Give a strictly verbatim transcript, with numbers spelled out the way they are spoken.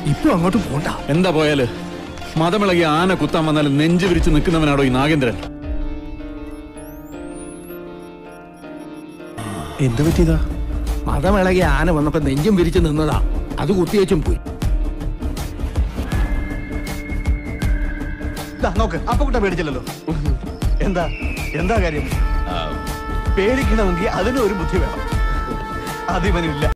ഇപ്പൊ അങ്ങോട്ട് പോണ്ട. എന്താ പോയാല്? മതമിളകി ആന കുത്താൻ വന്നാൽ നെഞ്ചു വിരിച്ച് നിൽക്കുന്നവനാടോ ഈ നാഗേന്ദ്രൻ? എന്ത് പറ്റിയതാ? മതമിളകി ആന വന്നപ്പോ നെഞ്ചും വിരിച്ച് നിന്നതാ. അത് കുത്തിയേച്ചും പോയി. നോക്ക്, അപ്പൊ കുട്ട പേടിച്ചില്ലല്ലോ. എന്താ എന്താ കാര്യം? പേടിക്കണമെങ്കിൽ അതിനൊരു ബുദ്ധി വേണം. അതിവനില്ല.